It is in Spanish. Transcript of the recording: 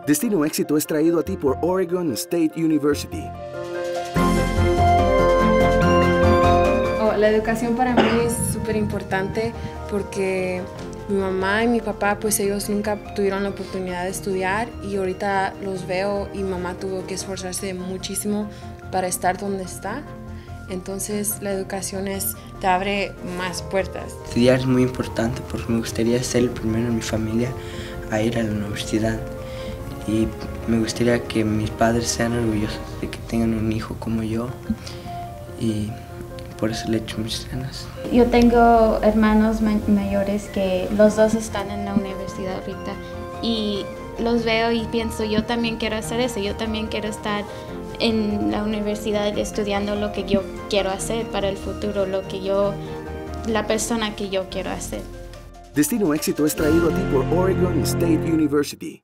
Destino Éxito es traído a ti por Oregon State University. La educación para mí es súper importante porque mi mamá y mi papá, pues ellos nunca tuvieron la oportunidad de estudiar y ahorita los veo y mamá tuvo que esforzarse muchísimo para estar donde está. Entonces la educación te abre más puertas. Estudiar es muy importante porque me gustaría ser el primero en mi familia a ir a la universidad y me gustaría que mis padres sean orgullosos de que tengan un hijo como yo y por eso le echo muchas ganas. Yo tengo hermanos mayores que los dos están en la universidad ahorita y los veo y pienso, yo también quiero hacer eso, yo también quiero estar en la universidad estudiando lo que yo quiero hacer para el futuro, la persona que yo quiero hacer. Destino Éxito es traído a ti por Oregon State University.